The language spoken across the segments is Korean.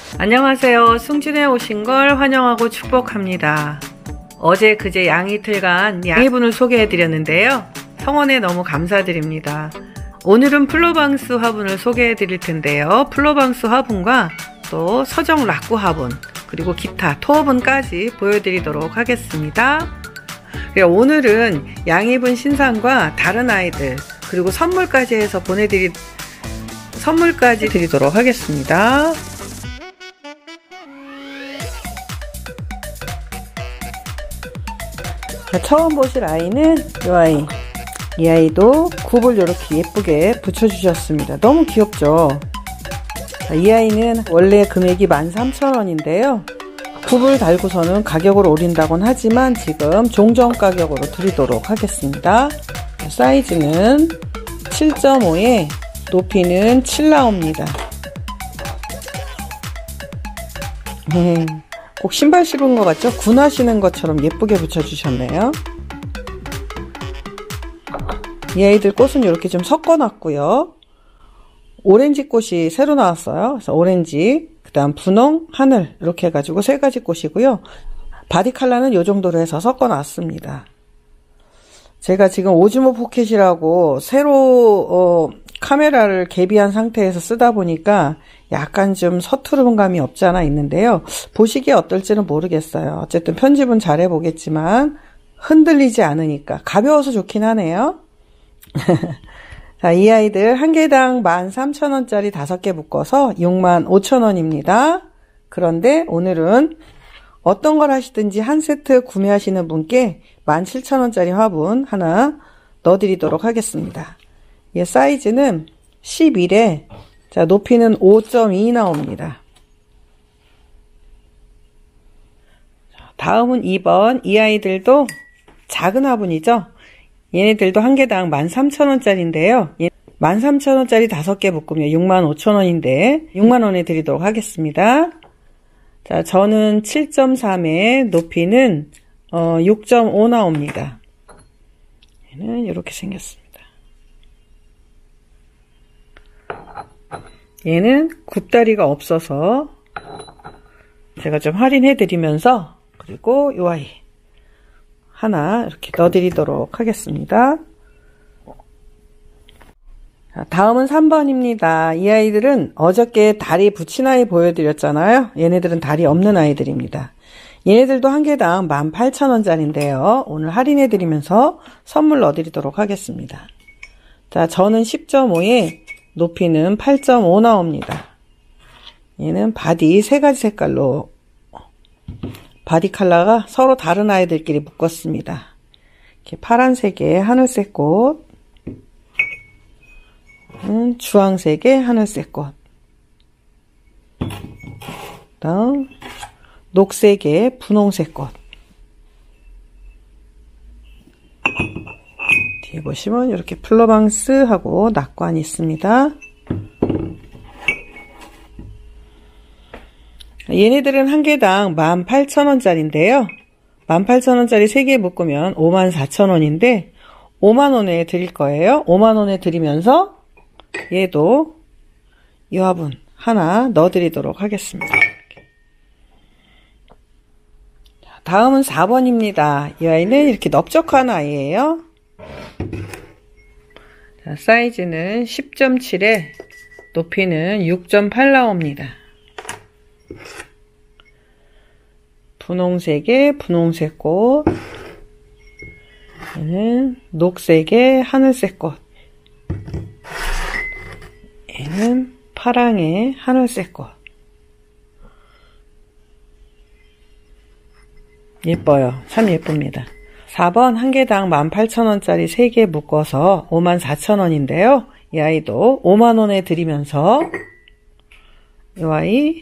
안녕하세요. 승진에 오신 걸 환영하고 축복합니다. 어제 그제 양이틀간 양이분을 소개해 드렸는데요. 성원에 너무 감사드립니다. 오늘은 플로방스 화분을 소개해 드릴 텐데요. 플로방스 화분과 또 서정 락구 화분 그리고 기타 토화분까지 보여드리도록 하겠습니다. 오늘은 양이분 신상과 다른 아이들 그리고 선물까지 해서 선물까지 드리도록 하겠습니다. 처음 보실 아이는 이 아이. 이 아이도 굽을 이렇게 예쁘게 붙여주셨습니다. 너무 귀엽죠? 이 아이는 원래 금액이 13,000원인데요. 굽을 달고서는 가격을 올린다곤 하지만 지금 종전 가격으로 드리도록 하겠습니다. 사이즈는 7.5에 높이는 7 나옵니다. 꼭 신발 신은 것 같죠? 군화 신은 것처럼 예쁘게 붙여주셨네요. 이 아이들 꽃은 이렇게 좀 섞어놨고요. 오렌지 꽃이 새로 나왔어요. 그래서 오렌지, 그 다음 분홍, 하늘 이렇게 해가지고 세 가지 꽃이고요. 바디 컬러는 이 정도로 해서 섞어놨습니다. 제가 지금 오즈모 포켓이라고 새로 카메라를 개비한 상태에서 쓰다 보니까 약간 좀 서투른 감이 없지 않아 있는데요. 보시기에 어떨지는 모르겠어요. 어쨌든 편집은 잘 해보겠지만 흔들리지 않으니까 가벼워서 좋긴 하네요. 자, 이 아이들 한 개당 13,000원짜리 5개 묶어서 65,000원입니다. 그런데 오늘은 어떤 걸 하시든지 한 세트 구매하시는 분께 17,000원짜리 화분 하나 넣어드리도록 하겠습니다. 이 사이즈는 11에 자, 높이는 5.2 나옵니다. 다음은 2번. 이 아이들도 작은 화분이죠. 얘네들도 한 개당 13,000원짜리인데요. 13,000원짜리 5개 묶으면 65,000원인데 6만원에 드리도록 하겠습니다. 자, 저는 7.3에 높이는 6.5 나옵니다. 얘는 이렇게 생겼습니다. 얘는 굽다리가 없어서 제가 좀 할인해 드리면서 그리고 이 아이 하나 이렇게 넣어 드리도록 하겠습니다. 자, 다음은 3번입니다. 이 아이들은 어저께 다리 붙인 아이 보여드렸잖아요. 얘네들은 다리 없는 아이들입니다. 얘네들도 한 개당 18,000원짜리인데요. 오늘 할인해 드리면서 선물 넣어 드리도록 하겠습니다. 자, 저는 10.5에 높이는 8.5 나옵니다. 얘는 바디 세 가지 색깔로 바디 컬러가 서로 다른 아이들끼리 묶었습니다. 이렇게 파란색에 하늘색 꽃, 주황색에 하늘색 꽃, 그다음 녹색에 분홍색 꽃. 뒤에 보시면 이렇게 플로방스하고 낙관이 있습니다. 얘네들은 한 개당 18,000원짜리인데요. 18,000원짜리 3개 묶으면 54,000원인데 5만원에 드릴 거예요. 5만원에 드리면서 얘도 이 화분 하나 넣어드리도록 하겠습니다. 다음은 4번입니다. 이 아이는 이렇게 넓적한 아이예요. 자, 사이즈는 10.7에 높이는 6.8 나옵니다. 분홍색에 분홍색 꽃, 얘는 녹색에 하늘색 꽃, 얘는 파랑에 하늘색 꽃. 예뻐요. 참 예쁩니다. 4번 한 개당 18,000원짜리 3개 묶어서 54,000원인데요. 이 아이도 5만원에 드리면서 이 아이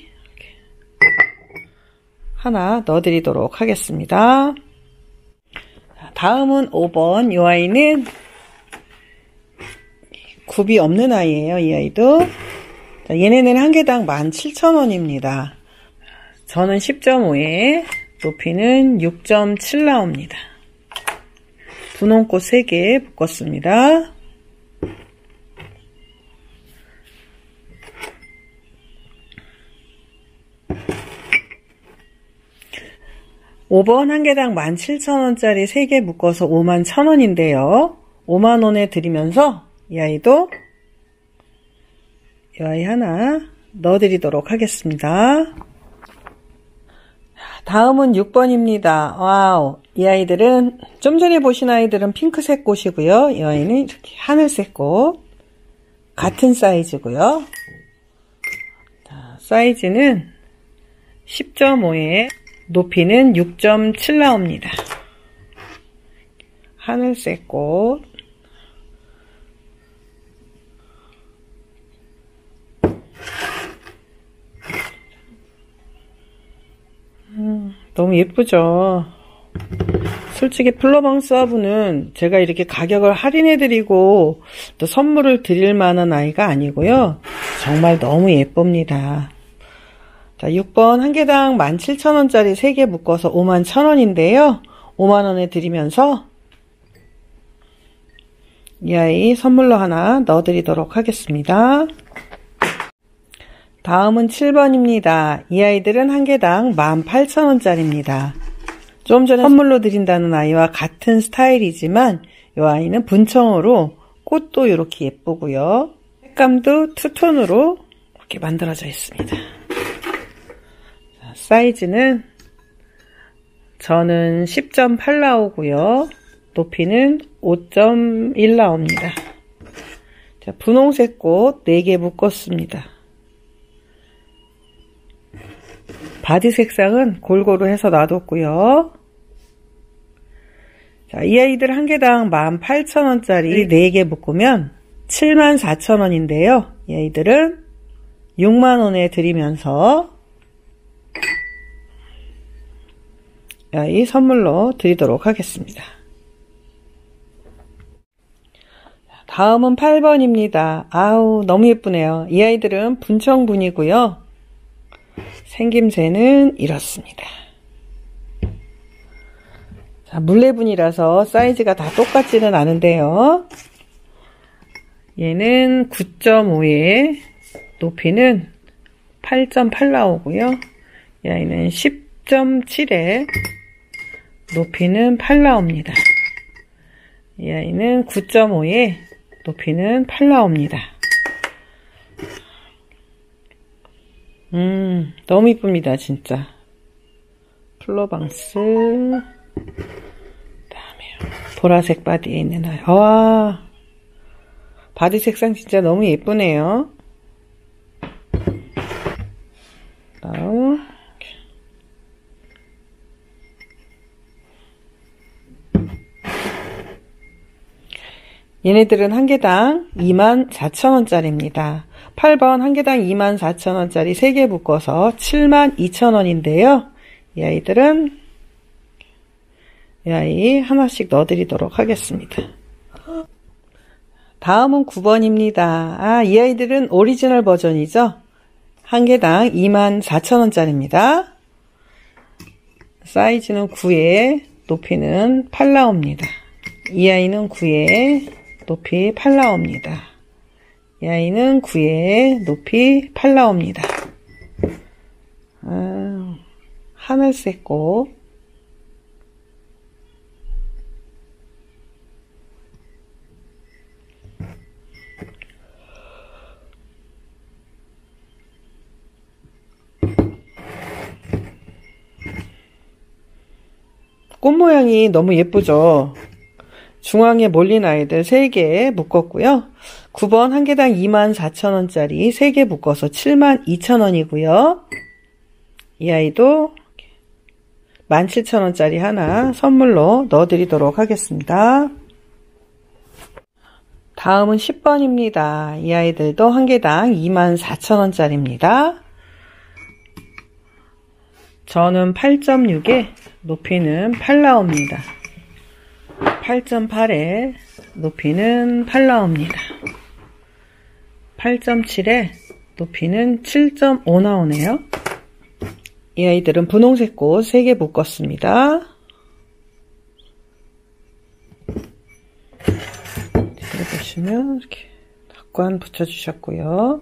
하나 넣어드리도록 하겠습니다. 다음은 5번. 이 아이는 굽이 없는 아이예요. 이 아이도. 얘네는 한 개당 17,000원입니다. 저는 10.5에 높이는 6.7 나옵니다. 분홍꽃 3개 묶었습니다. 5번 한 개당 17,000원짜리 3개 묶어서 51,000원인데요. 5만원에 드리면서 이 아이도 이 아이 하나 넣어드리도록 하겠습니다. 다음은 6번입니다. 와우. 이 아이들은 좀 전에 보신 아이들은 핑크색 꽃이고요. 이 아이는 이렇게 하늘색 꽃. 같은 사이즈고요. 자, 사이즈는 10.5에 높이는 6.7 나옵니다. 하늘색 꽃. 너무 예쁘죠? 솔직히 플로방스 화분은 제가 이렇게 가격을 할인해드리고 또 선물을 드릴 만한 아이가 아니고요. 정말 너무 예쁩니다. 자, 6번 한 개당 17,000원짜리 3개 묶어서 51,000원인데요. 5만원에 드리면서 이 아이 선물로 하나 넣어드리도록 하겠습니다. 다음은 7번입니다. 이 아이들은 한 개당 18,000원짜리입니다. 좀 전에 선물로 드린다는 아이와 같은 스타일이지만 이 아이는 분청으로 꽃도 이렇게 예쁘고요. 색감도 투톤으로 이렇게 만들어져 있습니다. 자, 사이즈는 저는 10.8 나오고요. 높이는 5.1 나옵니다. 자, 분홍색 꽃 4개 묶었습니다. 바디 색상은 골고루 해서 놔뒀고요. 자, 이 아이들 한 개당 18,000원짜리 4개 묶으면 74,000원인데요. 이 아이들은 6만원에 드리면서 이 아이 선물로 드리도록 하겠습니다. 다음은 8번입니다. 아우, 너무 예쁘네요. 이 아이들은 분청분이고요. 생김새는 이렇습니다. 자, 물레분이라서 사이즈가 다 똑같지는 않은데요. 얘는 9.5에 높이는 8.8 나오고요. 이 아이는 10.7에 높이는 8 나옵니다. 이 아이는 9.5에 높이는 8 나옵니다. 너무 이쁩니다, 진짜. 플로방스. 다음에 보라색 바디에 있는 아이. 와, 바디 색상 진짜 너무 예쁘네요. 다음. 얘네들은 한 개당 24,000원짜리입니다. 8번 한 개당 24,000원짜리 3개 묶어서 72,000원인데요. 이 아이들은 이 아이 하나씩 넣어드리도록 하겠습니다. 다음은 9번입니다. 아, 이 아이들은 오리지널 버전이죠. 한 개당 24,000원짜리입니다. 사이즈는 9에 높이는 8 나옵니다. 이 아이는 9에 높이 8 나옵니다. 이 아이는 9에 높이 8 나옵니다. 하늘색 꽃. 꽃 모양이 너무 예쁘죠? 중앙에 몰린 아이들 3개 묶었고요. 9번 한 개당 24,000원짜리 3개 묶어서 72,000원이고요. 이 아이도 17,000원짜리 하나 선물로 넣어드리도록 하겠습니다. 다음은 10번입니다. 이 아이들도 한 개당 24,000원짜리입니다. 저는 8.6에 높이는 8 나옵니다. 8.8에 높이는 8 나옵니다. 8.7에 높이는 7.5 나오네요. 이 아이들은 분홍색 꽃 3개 묶었습니다. 뒤에 보시면 이렇게 닭관 붙여주셨고요.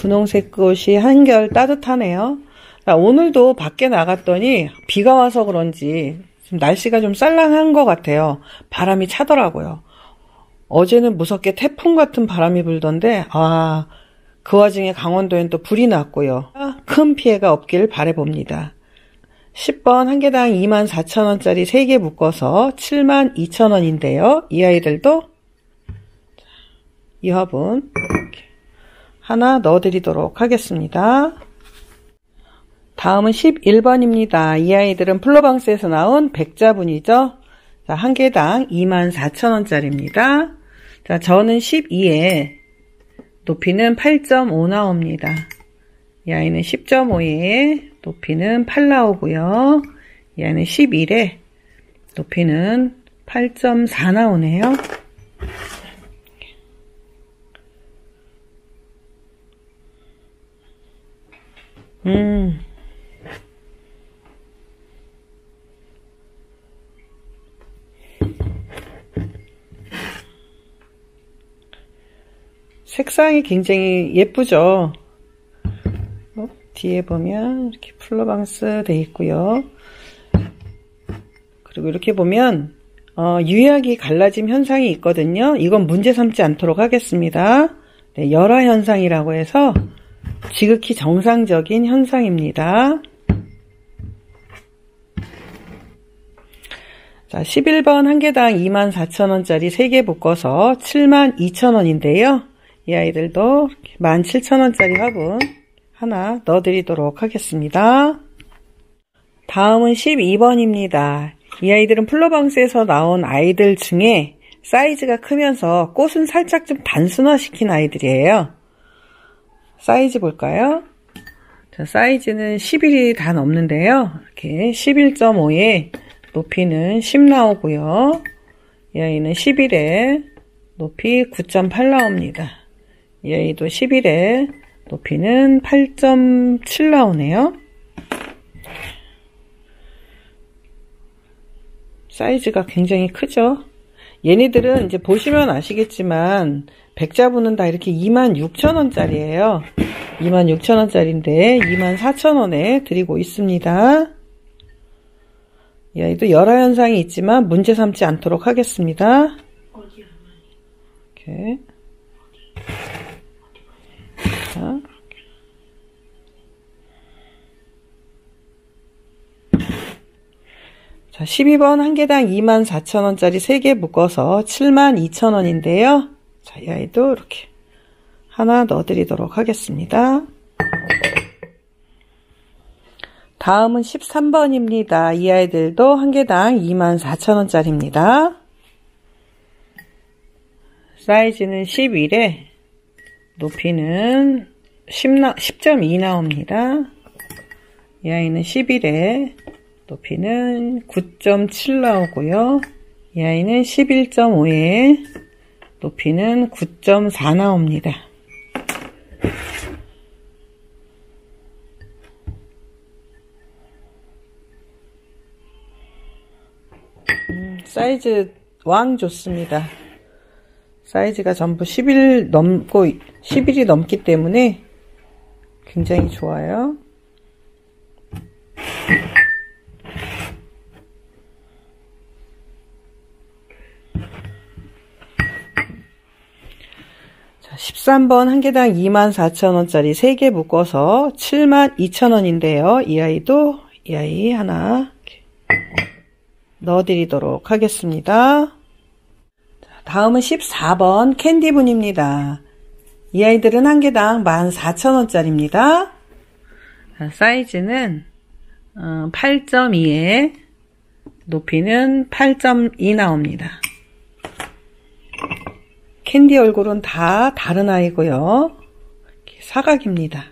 분홍색 꽃이 한결 따뜻하네요. 오늘도 밖에 나갔더니 비가 와서 그런지 지금 날씨가 좀 쌀랑한 것 같아요. 바람이 차더라고요. 어제는 무섭게 태풍 같은 바람이 불던데 그 와중에 강원도엔 또 불이 났고요. 큰 피해가 없길 바라봅니다. 10번 한 개당 24,000원짜리 3개 묶어서 72,000원인데요. 이 아이들도 이 화분 하나 넣어드리도록 하겠습니다. 다음은 11번입니다. 이 아이들은 플로방스에서 나온 백자분이죠. 자, 한 개당 24,000원짜리입니다. 자, 저는 12에 높이는 8.5 나옵니다. 이 아이는 10.5에 높이는 8 나오고요. 이 아이는 11에 높이는 8.4 나오네요. 색상이 굉장히 예쁘죠. 뒤에 보면 이렇게 플로방스 돼 있고요. 그리고 이렇게 보면 유약이 갈라짐 현상이 있거든요. 이건 문제 삼지 않도록 하겠습니다. 네, 열화 현상이라고 해서 지극히 정상적인 현상입니다. 자, 11번 한 개당 24,000원짜리 3개 묶어서 72,000원인데요. 이 아이들도 17,000원짜리 화분 하나 넣어드리도록 하겠습니다. 다음은 12번입니다. 이 아이들은 플로방스에서 나온 아이들 중에 사이즈가 크면서 꽃은 살짝 좀 단순화시킨 아이들이에요. 사이즈 볼까요? 자, 사이즈는 11이 다 넘는데요. 이렇게 11.5에 높이는 10 나오고요. 이 아이는 11에 높이 9.8 나옵니다. 이 아이도 11에 높이는 8.7 나오네요. 사이즈가 굉장히 크죠. 얘네들은 이제 보시면 아시겠지만 백자분은 다 이렇게 26,000원짜리예요. 26,000원짜리인데 24,000원에 드리고 있습니다. 이 아이도 열화 현상이 있지만 문제 삼지 않도록 하겠습니다. 이렇게. 자, 12번 한 개당 24,000원짜리 3개 묶어서 72,000원인데요. 자, 이 아이도 이렇게 하나 넣어드리도록 하겠습니다. 다음은 13번입니다. 이 아이들도 한 개당 24,000원짜리입니다. 사이즈는 11에 높이는 10.2 나옵니다. 이 아이는 11에 높이는 9.7 나오고요. 이 아이는 11.5에 높이는 9.4 나옵니다. 사이즈 왕 좋습니다. 사이즈가 전부 11이 넘기 때문에 굉장히 좋아요. 자, 13번 한 개당 24,000원짜리 3개 묶어서 72,000원인데요. 이 아이 하나 넣어드리도록 하겠습니다. 다음은 14번 캔디분입니다. 이 아이들은 한 개당 14,000원짜리입니다. 사이즈는 8.2에 높이는 8.2 나옵니다. 캔디 얼굴은 다 다른 아이고요. 사각입니다.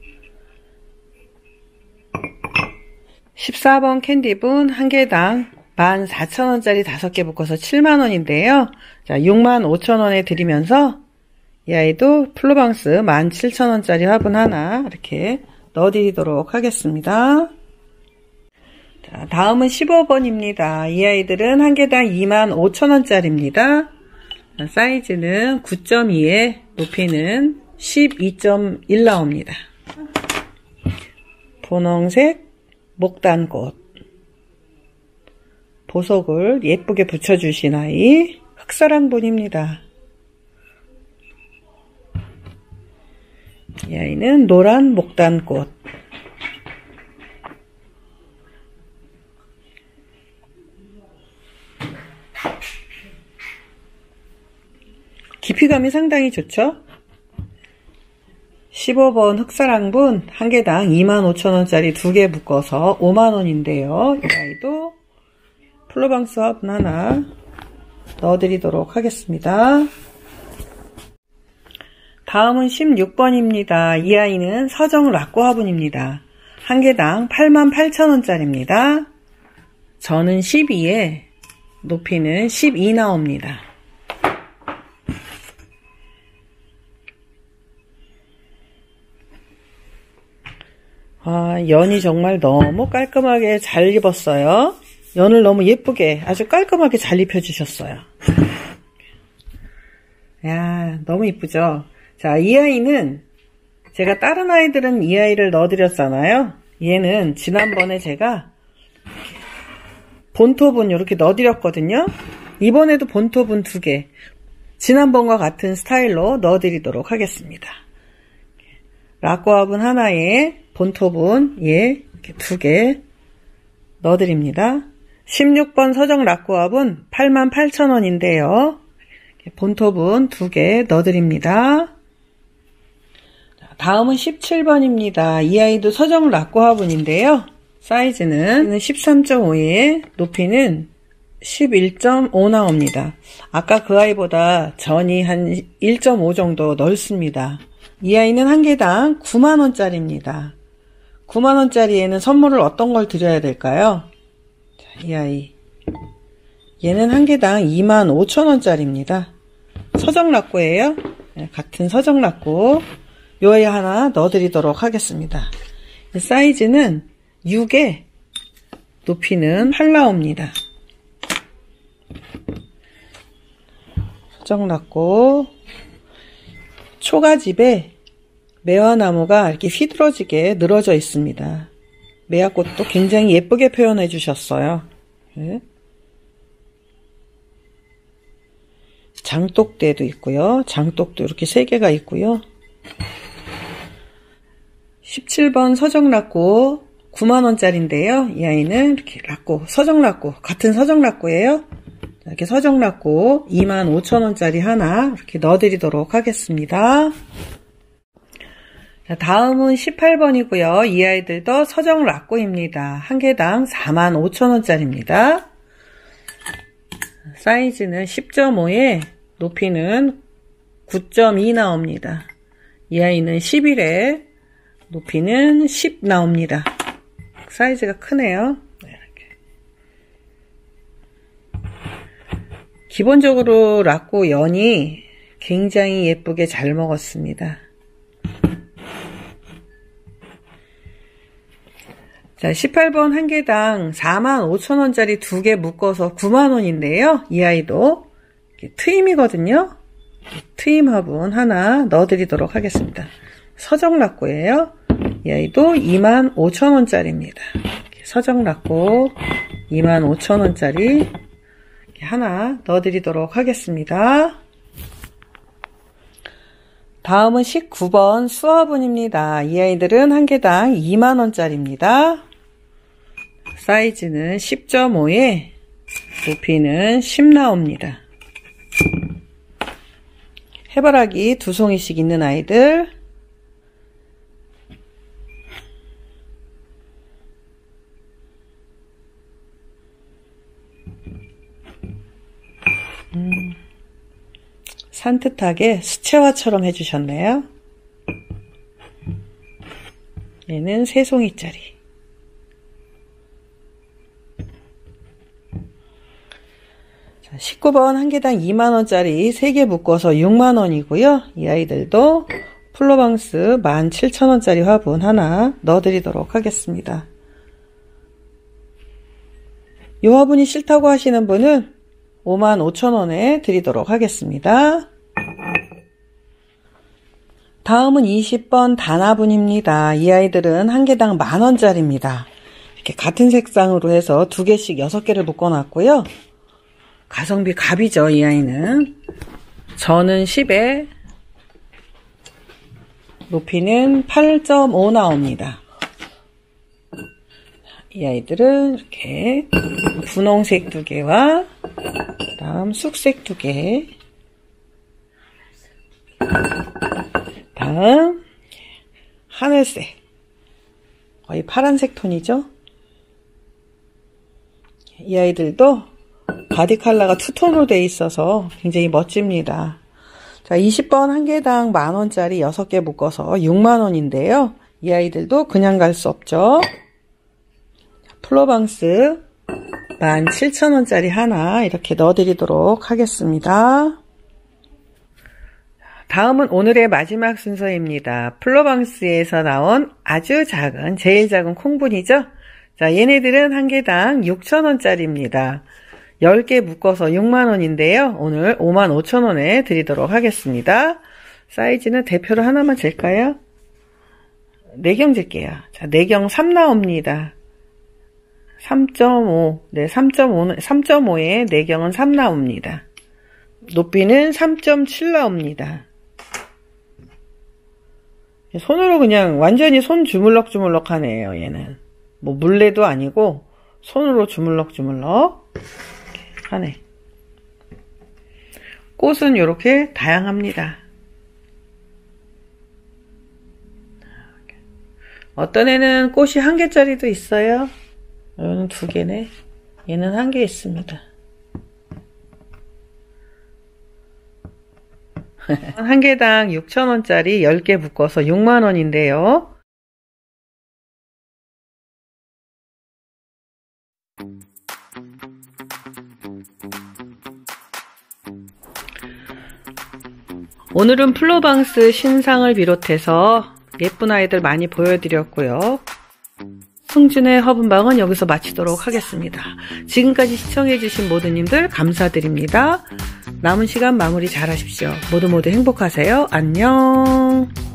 14번 캔디분 한 개당 14,000원짜리 5개 묶어서 70,000원인데요. 자, 65,000원에 드리면서 이 아이도 플로방스 17,000원짜리 화분 하나 이렇게 넣어드리도록 하겠습니다. 자, 다음은 15번입니다. 이 아이들은 한 개당 25,000원짜리입니다. 사이즈는 9.2에 높이는 12.1 나옵니다. 분홍색 목단꽃. 보석을 예쁘게 붙여주신 아이, 흑사랑분입니다. 이 아이는 노란 목단꽃. 깊이감이 상당히 좋죠? 15번 흑사랑분 한 개당 25,000원짜리 2개 묶어서 5만원인데요. 이 아이도 플로방스 화분 하나 넣어드리도록 하겠습니다. 다음은 16번입니다. 이 아이는 서정 라꼬 화분입니다. 한 개당 88,000원짜리입니다. 저는 12에 높이는 12 나옵니다. 연이 정말 너무 깔끔하게 잘 입었어요. 연을 너무 예쁘게 아주 깔끔하게 잘 입혀주셨어요. 야, 너무 이쁘죠? 자, 이 아이는 제가 다른 아이들은 이 아이를 넣어드렸잖아요. 얘는 지난번에 제가 본토분 이렇게 넣어드렸거든요. 이번에도 본토분 2개 지난번과 같은 스타일로 넣어드리도록 하겠습니다. 라꼬 화분 하나에 본토분 이렇게 2개 넣어드립니다. 16번 서정 라꼬 화분 88,000원인데요. 본토분 2개 넣어드립니다. 다음은 17번입니다. 이 아이도 서정 라꼬 화분인데요. 사이즈는 13.5에 높이는 11.5 나옵니다. 아까 그 아이보다 전이 한 1.5 정도 넓습니다. 이 아이는 한 개당 9만원짜리입니다. 9만원짜리에는 선물을 어떤 걸 드려야 될까요? 자, 이 아이. 얘는 한 개당 25,000원짜리입니다. 서정 라꼬예요. 같은 서정 라꼬. 요 아이 하나 넣어드리도록 하겠습니다. 사이즈는 6에 높이는 8 나옵니다. 서정 라꼬. 초가집에 매화나무가 이렇게 휘두러지게 늘어져 있습니다. 매화꽃도 굉장히 예쁘게 표현해 주셨어요. 네. 장독대도 있고요. 장독도 이렇게 3개가 있고요. 17번 서정라꼬 9만원짜리인데요. 이 아이는 이렇게 라꼬, 서정라꼬, 같은 서정라꼬예요. 이렇게 서정라꼬 25,000원짜리 하나 이렇게 넣어드리도록 하겠습니다. 자, 다음은 18번이고요. 이 아이들도 서정라꼬입니다. 한 개당 45,000원짜리입니다. 사이즈는 10.5에 높이는 9.2 나옵니다. 이 아이는 11에 높이는 10 나옵니다. 사이즈가 크네요. 기본적으로 라꼬 연이 굉장히 예쁘게 잘 먹었습니다. 자, 18번 한 개당 45,000원짜리 2개 묶어서 9만원인데요. 이 아이도 트임이거든요. 트임 화분 하나 넣어드리도록 하겠습니다. 서정라꼬예요. 이 아이도 25,000원짜리입니다. 서정라꼬 25,000원짜리 하나 넣어드리도록 하겠습니다. 다음은 19번 수화분입니다. 이 아이들은 한 개당 2만원짜리입니다. 사이즈는 10.5에 높이는 10 나옵니다. 해바라기 2송이씩 있는 아이들. 산뜻하게 수채화처럼 해주셨네요. 얘는 3송이짜리. 자, 19번 한 개당 2만원짜리 3개 묶어서 6만원이고요. 이 아이들도 플로방스 17,000원짜리 화분 하나 넣어드리도록 하겠습니다. 이 화분이 싫다고 하시는 분은 55,000원에 드리도록 하겠습니다. 다음은 20번 단화분입니다. 이 아이들은 한 개당 10,000원짜리입니다. 이렇게 같은 색상으로 해서 2개씩 6개를 묶어놨고요. 가성비 갑이죠, 이 아이는. 저는 10에 높이는 8.5 나옵니다. 이 아이들은 이렇게 분홍색 2개와 다음 쑥색 2개, 다음 하늘색, 거의 파란색 톤이죠. 이 아이들도 바디 컬러가 투톤으로 되어 있어서 굉장히 멋집니다. 자, 20번 한 개당 10,000원짜리 6개 묶어서 60,000원인데요. 이 아이들도 그냥 갈 수 없죠. 플로방스 17,000원짜리 하나 이렇게 넣어드리도록 하겠습니다. 다음은 오늘의 마지막 순서입니다. 플로방스에서 나온 아주 작은, 제일 작은 콩분이죠. 자, 얘네들은 한 개당 6,000원짜리입니다. 10개 묶어서 60,000원인데요. 오늘 55,000원에 드리도록 하겠습니다. 사이즈는 대표로 하나만 잴까요? 4경 잴게요. 자, 4경 3 나옵니다. 3.5. 네, 3.5에 4경은 3 나옵니다. 높이는 3.7 나옵니다. 손으로 그냥 완전히 손 주물럭주물럭 하네요, 얘는. 뭐 물레도 아니고 손으로 주물럭주물럭 하네. 꽃은 이렇게 다양합니다. 어떤 애는 꽃이 1개짜리도 있어요. 얘는 2개네. 얘는 1개 있습니다. 한 개당 6,000원짜리 10개 묶어서 60,000원인데요. 오늘은 플로방스 신상을 비롯해서 예쁜 아이들 많이 보여드렸고요. 승준의 허분방은 여기서 마치도록 하겠습니다. 지금까지 시청해주신 모두님들 감사드립니다. 남은 시간 마무리 잘 하십시오. 모두 행복하세요. 안녕.